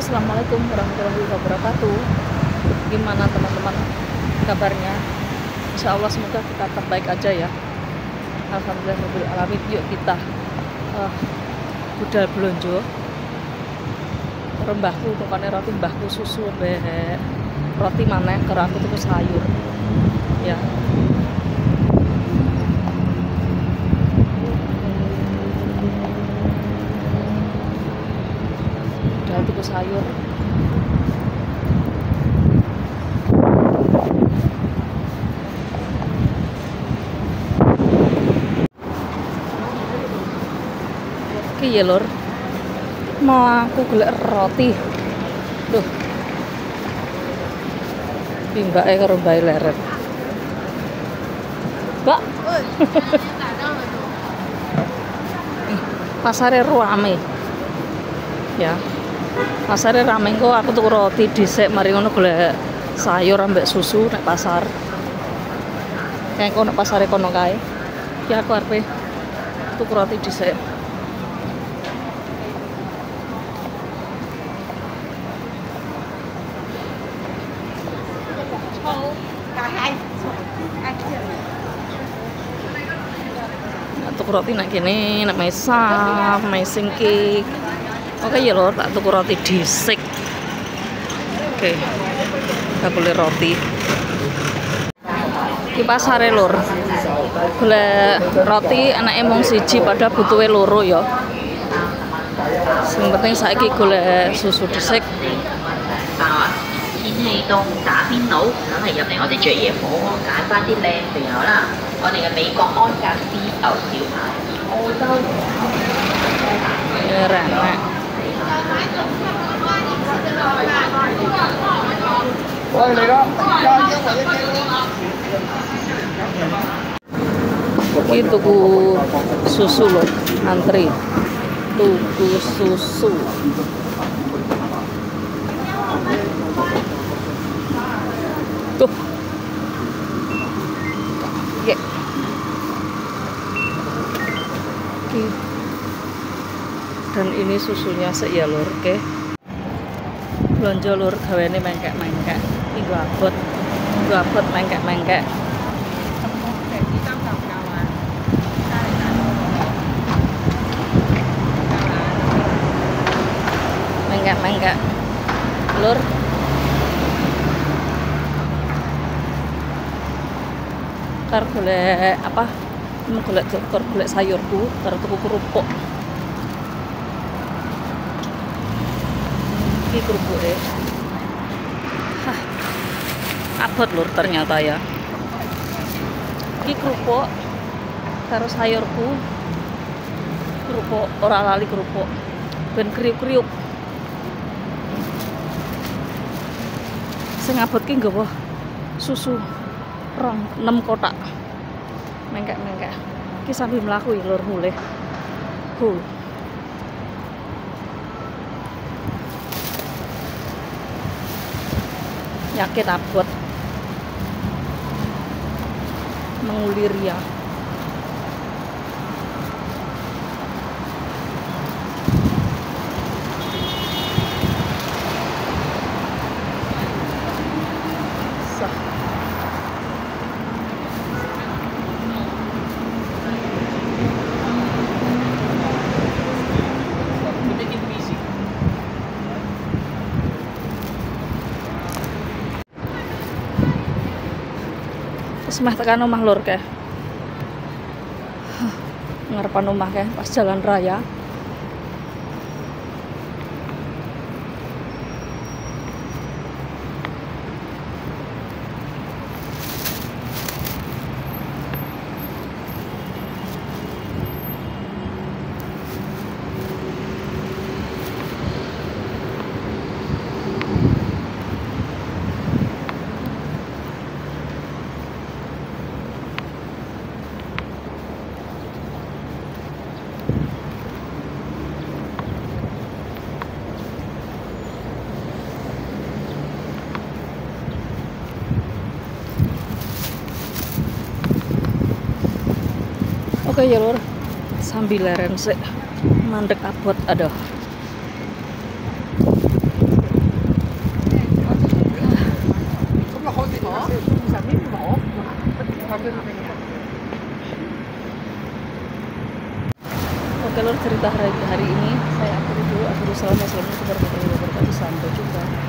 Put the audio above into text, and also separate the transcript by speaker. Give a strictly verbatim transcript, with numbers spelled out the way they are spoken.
Speaker 1: Assalamualaikum warahmatullahi wabarakatuh. Gimana teman-teman kabarnya? Insya Allah semoga kita terbaik aja ya. Alhamdulillahirrahmanirrahim. Yuk kita uh, budal belonjo. Rembahku tukane roti mbahku susu be roti maneh karo aku tuku sayur. Ya. Udah tuku sayur. Iya lur, mau aku golek roti. Duh, pimbake karo mbae leret. Mbak, pasare rame. Ya, pasare rame kok aku tuku roti dhisik mari ngono golek sayur ambek susu nek pasar. Kayak kok nek pasare kono kae. Ya aku arepe tuku roti dhisik. Tuku roti nak kene, nak mesam, mesing cake. Oke ya lor, tak tuku roti dhisik. Oke, tak boleh roti. Ki pasare lur. Golek roti anake mung siji pada butuhe loro ya. Sing penting saiki golek susu dhisik.
Speaker 2: 天氣凍打邊爐，梗係入嚟我哋醉爺火鍋揀翻啲靚朋友啦！我哋嘅美國安格斯牛小排，澳洲
Speaker 1: Enak. Ini tuku susu loh, antri tuku susu. Tuh, yeah. Dan ini susunya sek ya lur, oke. Okay. Belanja lur gaweane mengkek-mengkek. Iki abot. Nggo abot mengkek-mengkek. Mengkek-mengkek. Lur. Karo golek apa? Golek golek sayurku, karo tuku kerupuk. Ini kerupuknya. Hah, abot lur ternyata ya. Ini kerupuk karo sayurku. Kerupuk ora lali kerupuk. Ben kriuk-kriuk. Sing abot ki nggawa susu rong enam kotak. Mengkek-mengkek. Ki sambil mlaku ya lur mulih. Hu. Yakin abot mengulir ya. Sah. Semah tekan omah lur keh. Ngarepan omah keh pas jalan raya. Oke ya lur, sambil leren sih mandek abot, aduh. Oke lor, cerita hari, hari ini saya akhiri dulu. Aku salam, wassalamualaikum warahmatullahi wabarakatuh. Sampai jumpa.